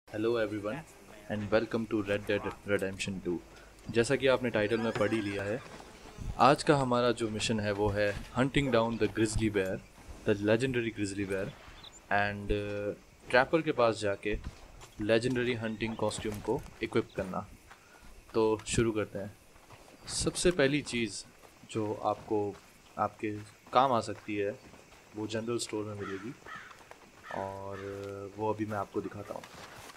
Hello everyone and welcome to red dead redemption 2। जैसा कि आपने टाइटल में पढ़ ही लिया है, आज का हमारा जो मिशन है वो है hunting down the grizzly bear, the legendary grizzly bear, and trapper के पास जाके लेजेंडरी हंटिंग कॉस्ट्यूम को इक्विप करना। तो शुरू करते हैं। सबसे पहली चीज़ जो आपको आपके काम आ सकती है वो जनरल स्टोर में मिलेगी, और वो अभी मैं आपको दिखाता हूँ।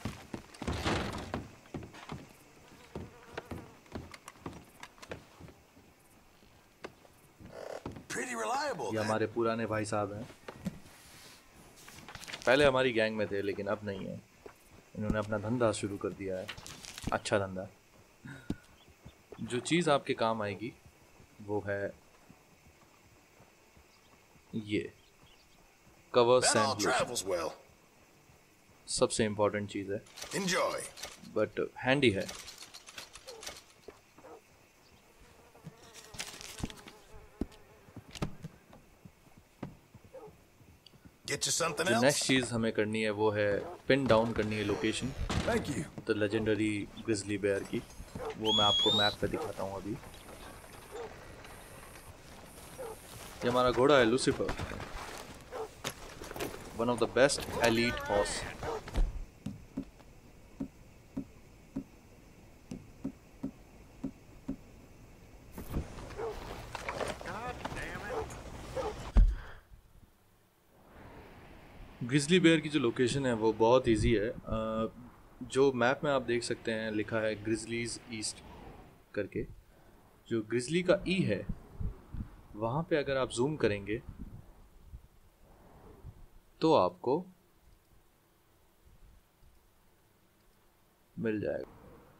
Pretty reliable ये then. हमारे पुराने भाई साहब हैं। पहले हमारी गैंग में थे लेकिन अब नहीं है। इन्होंने अपना धंधा शुरू कर दिया है, अच्छा धंधा। जो चीज़ आपके काम आएगी वो है ये cover That all scent lotion. travels well. सबसे इम्पोर्टेंट चीज़ है, Enjoy. बट हैंडी है। Get you something जो नेक्स्ट else? चीज़ हमें करनी है वो है पिन डाउन करनी है location Thank you. The legendary grizzly bear की। वो मैं आपको मैप पे दिखाता हूँ अभी। ये हमारा घोड़ा है Lucifer, one of the best elite horse. Grizzly bear की जो लोकेशन है वो बहुत इजी है। जो मैप में आप देख सकते हैं लिखा है ग्रिजलीज ईस्ट करके। जो ग्रिजली का ई है वहाँ पे अगर आप जूम करेंगे तो आपको मिल जाएगा।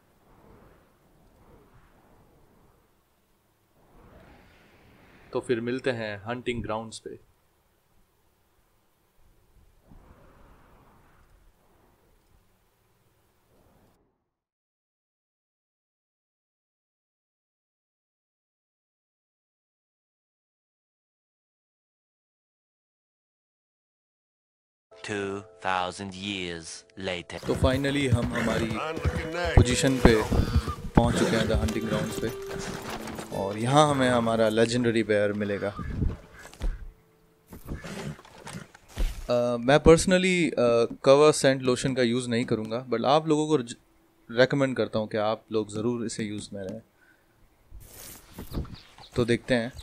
तो फिर मिलते हैं हंटिंग ग्राउंड्स पे। $2,000 later. तो फाइनली हम हमारी Fine looking neck. पोजीशन पे पहुंच चुके हैं, द हंटिंग ग्राउंड्स पे। और यहाँ हमें हमारा लेजेंडरी बेयर मिलेगा। मैं पर्सनली कवर सेंट लोशन का यूज़ नहीं करूँगा, बट आप लोगों को रेकमेंड करता हूँ कि आप लोग ज़रूर इसे यूज़ में रहें। तो देखते हैं।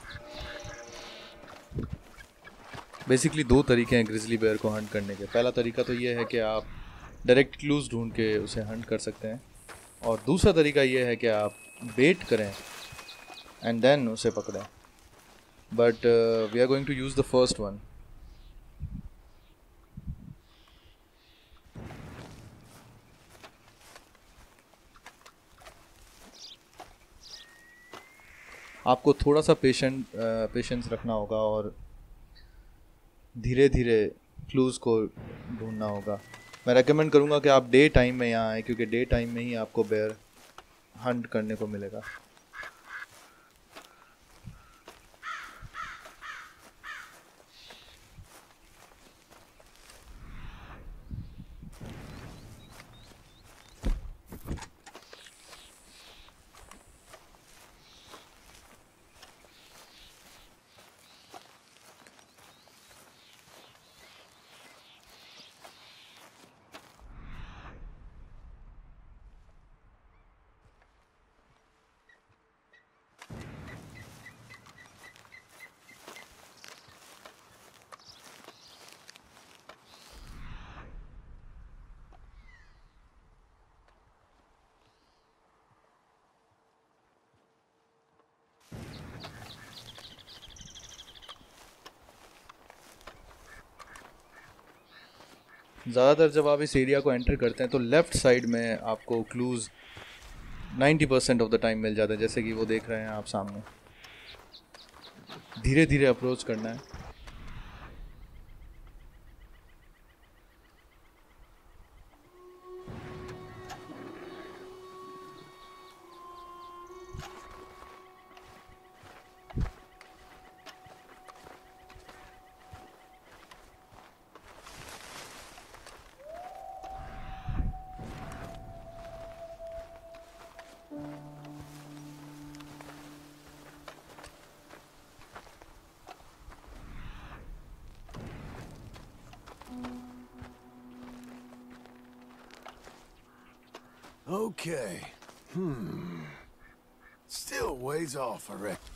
बेसिकली दो तरीके हैं ग्रिजली बेयर को हंट करने के। पहला तरीका तो ये है कि आप डायरेक्ट क्लूज ढूंढ के उसे हंट कर सकते हैं, और दूसरा तरीका ये है कि आप बेट करें एंड देन उसे पकड़ें। But we are going to use the first one. आपको थोड़ा सा पेशेंस रखना होगा और धीरे धीरे क्लूज़ को ढूंढना होगा। मैं रेकमेंड करूँगा कि आप डे टाइम में यहाँ आएँ, क्योंकि डे टाइम में ही आपको बेयर हंट करने को मिलेगा। ज़्यादातर जब आप इस एरिया को एंटर करते हैं तो लेफ़्ट साइड में आपको क्लूज़ 90% ऑफ द टाइम मिल जाता है, जैसे कि वो देख रहे हैं आप सामने। धीरे धीरे अप्रोच करना है। Okay. Still ways off, I reckon.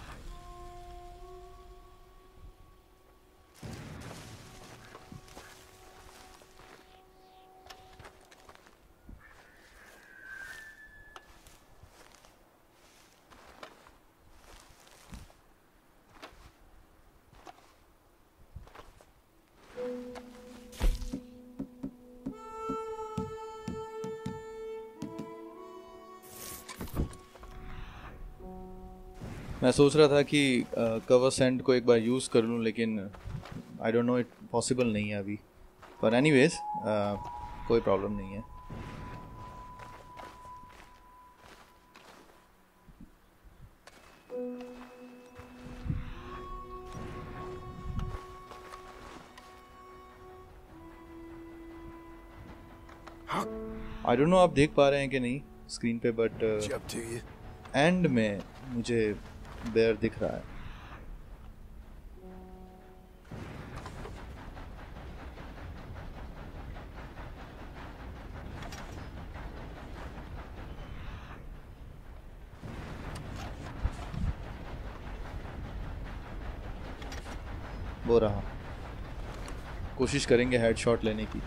मैं सोच रहा था कि कवर सेंड को एक बार यूज़ कर लूँ, लेकिन I don't know, it possible नहीं है अभी। पर एनीवेज कोई प्रॉब्लम नहीं है। आई डोंट नो आप देख पा रहे हैं कि नहीं स्क्रीन पे, but Up to you. End में मुझे बेयर दिख रहा है। वो रहा, कोशिश करेंगे हेडशॉट लेने की।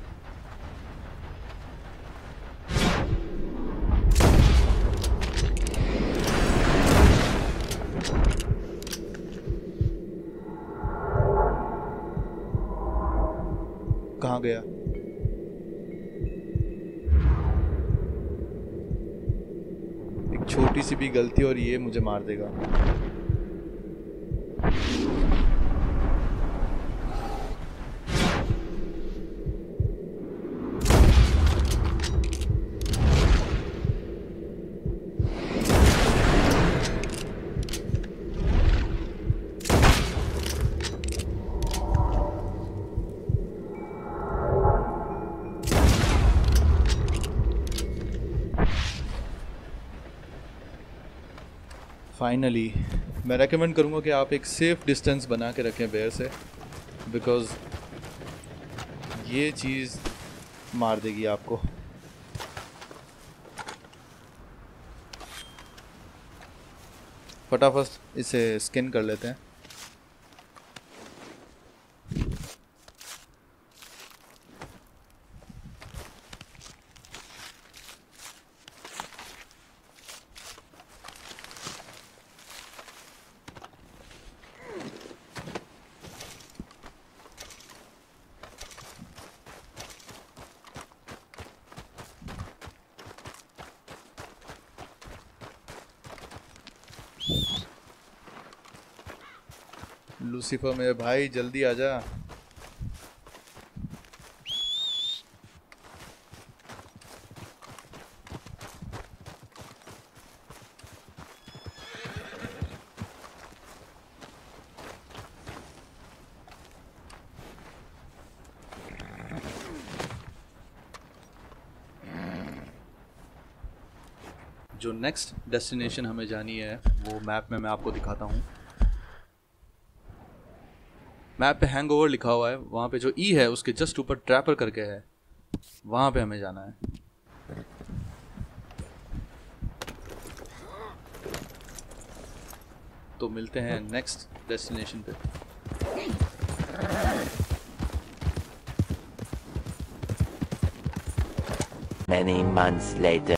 कहाँ गया? एक छोटी सी भी गलती और ये मुझे मार देगा। फाइनली मैं रेकमेंड करूँगा कि आप एक सेफ डिस्टेंस बना के रखें बेयर से, बिकॉज़ ये चीज़ मार देगी आपको। फटाफट इसे स्किन कर लेते हैं। लूसीफर मेरे भाई जल्दी आजा। जो नेक्स्ट डेस्टिनेशन हमें जानी है वो मैप में मैं आपको दिखाता हूँ। मैप पे हैंगओवर लिखा हुआ है, वहाँ पे जो ई है उसके जस्ट ऊपर ट्रैपर करके है, वहाँ पे हमें जाना है। तो मिलते हैं नेक्स्ट डेस्टिनेशन पे। Many months later.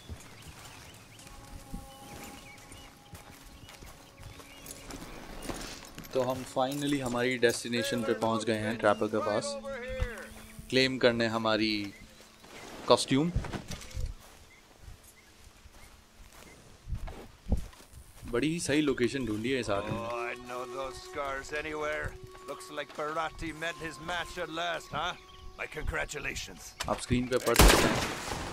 तो हम फाइनली हमारी डेस्टिनेशन पे पहुंच गए हैं, ट्रैपर के पास, क्लेम करने हमारी कॉस्ट्यूम। बड़ी ही सही लोकेशन ढूंढी है इस आदमी ने। Oh, I know those scars anywhere. Looks like Barati met his match at last, huh? My congratulations. आप स्क्रीन पे पढ़ सकते हैं।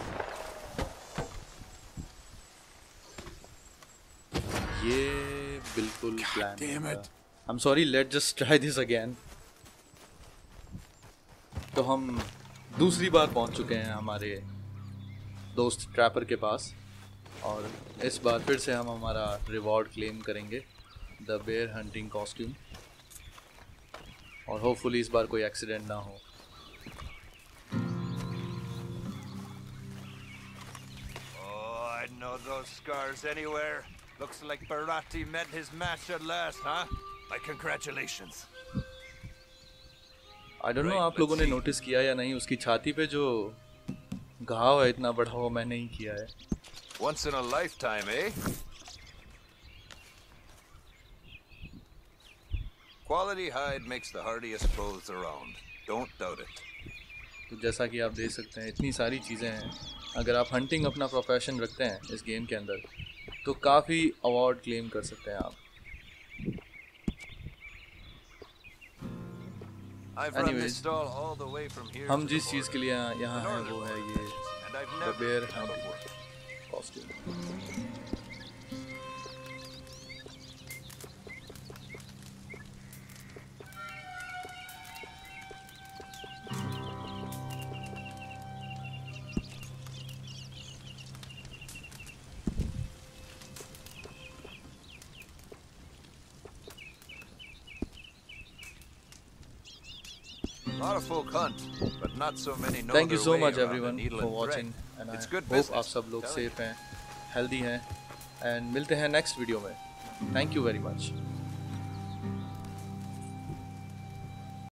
ये बिल्कुल प्लान damn था। it. I'm sorry, let's just try this again. तो हम दूसरी बार पहुंच चुके हैं हमारे दोस्त ट्रैपर के पास, और इस बार फिर से हम हमारा रिवॉर्ड क्लेम करेंगे, द बेयर हंटिंग कॉस्ट्यूम, और होपफुली इस बार कोई एक्सीडेंट ना हो। Are those scars anywhere? Looks like Barati met his match at last, huh? My congratulations. I don't know आप लोगों ने नोटिस किया या नहीं, उसकी छाती पे जो घाव है इतना बड़ा, वो मैंने ही किया है. Once in a lifetime, eh? Quality hide makes the hardiest clothes around. Don't doubt it. तो जैसा कि आप देख सकते हैं इतनी सारी चीज़ें हैं. अगर आप हंटिंग अपना प्रोफेशन रखते हैं इस गेम के अंदर तो काफ़ी अवार्ड क्लेम कर सकते हैं आप. I've run this Anyways, stall all the way from here हम to the जिस चीज़ के लिए यहाँ हैं वो है ये and I've the never bear been hunt before. Costume. A lot of folk hunt, but not so many know Thank you their so way much around everyone the needle for and watching thread. and I It's good hope business, आप सब लोग telling safe हैं, healthy हैं, and मिलते हैं next video में. Thank you very much.